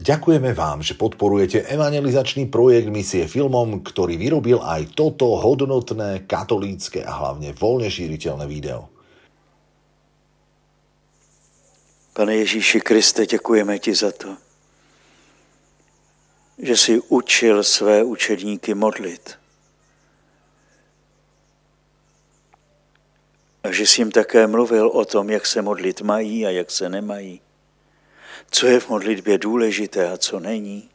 Ďakujeme vám, že podporujete evangelizačný projekt Misie filmom, ktorý vyrobil aj toto hodnotné, katolícke a hlavne voľne šíriteľné video. Pane Ježíši Kriste, děkujeme ti za to, že jsi učil své učedníky modlit. A že jsi jim také mluvil o tom, jak se modlit mají a jak se nemají. Co je v modlitbě důležité a co není.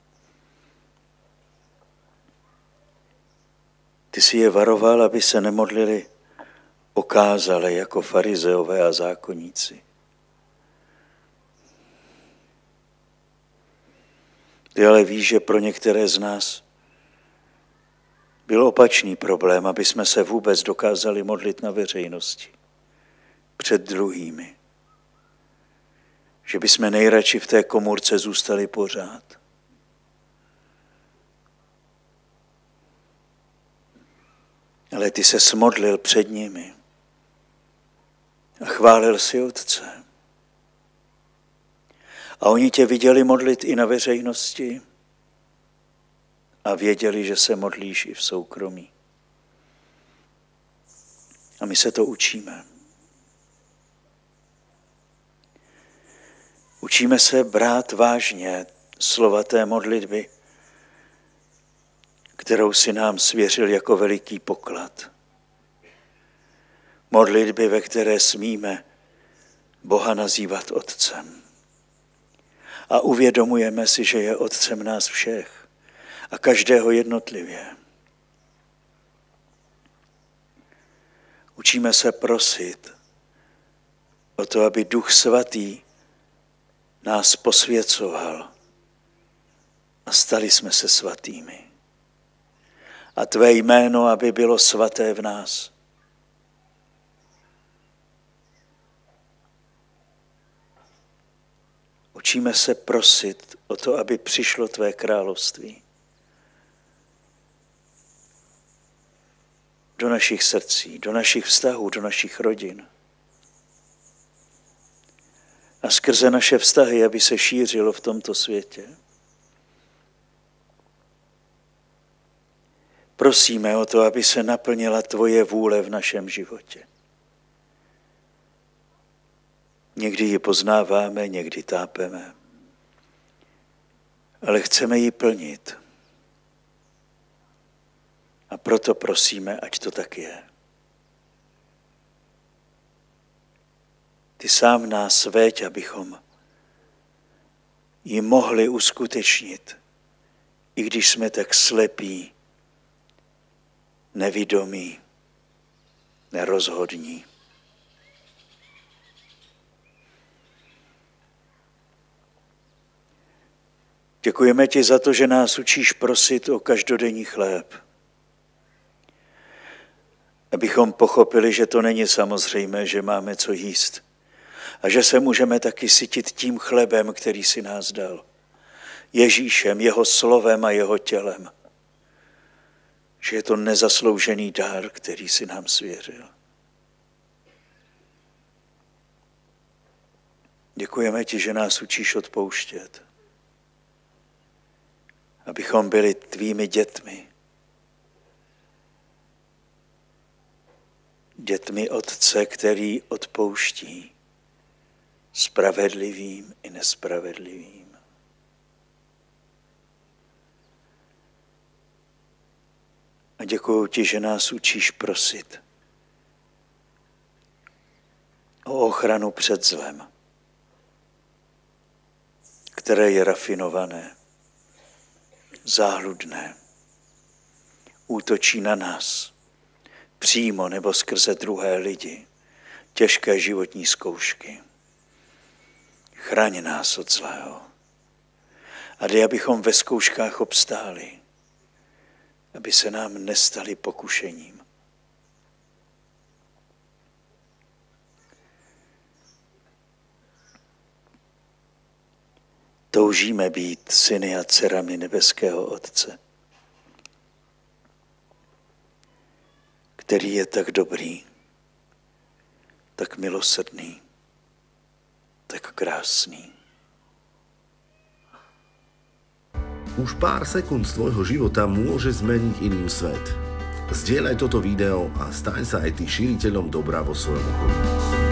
Ty jsi je varoval, aby se nemodlili okázale jako farizeové a zákonníci. Ty ale víš, že pro některé z nás byl opačný problém, aby jsme se vůbec dokázali modlit na veřejnosti, před druhými. Že bychom nejradši v té komůrce zůstali pořád. Ale ty se smodlil před nimi a chválil si Otce. A oni tě viděli modlit i na veřejnosti a věděli, že se modlíš i v soukromí. A my se to učíme. Učíme se brát vážně slova té modlitby, kterou si nám svěřil jako veliký poklad. Modlitby, ve které smíme Boha nazývat Otcem. A uvědomujeme si, že je Otcem nás všech a každého jednotlivě. Učíme se prosit o to, aby Duch Svatý nás posvěcoval a stali jsme se svatými. A tvé jméno, aby bylo svaté v nás. Učíme se prosit o to, aby přišlo tvé království do našich srdcí, do našich vztahů, do našich rodin. A skrze naše vztahy, aby se šířilo v tomto světě. Prosíme o to, aby se naplnila tvoje vůle v našem životě. Někdy ji poznáváme, někdy tápeme, ale chceme ji plnit. A proto prosíme, ať to tak je. Ty sám nás veď, abychom ji mohli uskutečnit, i když jsme tak slepí, nevidomí, nerozhodní. Děkujeme ti za to, že nás učíš prosit o každodenní chléb. Abychom pochopili, že to není samozřejmé, že máme co jíst. A že se můžeme taky sytit tím chlebem, který si nás dal. Ježíšem, jeho slovem a jeho tělem. Že je to nezasloužený dár, který si nám svěřil. Děkujeme ti, že nás učíš odpouštět. Abychom byli tvými dětmi. Dětmi Otce, který odpouští spravedlivým i nespravedlivým. A děkuju ti, že nás učíš prosit o ochranu před zlem, které je rafinované, záhludné, útočí na nás, přímo nebo skrze druhé lidi, těžké životní zkoušky. Chraň nás od zlého. A dej, abychom ve zkouškách obstáli, aby se nám nestali pokušením. Toužíme být syny a dcerami nebeského Otce, který je tak dobrý, tak milosrdný, tak krásný. Už pár sekúnd z tvojho života môže zmeniť iným svet. Zdieľaj toto video a staň sa aj ty šíriteľom dobra vo svojom okolí.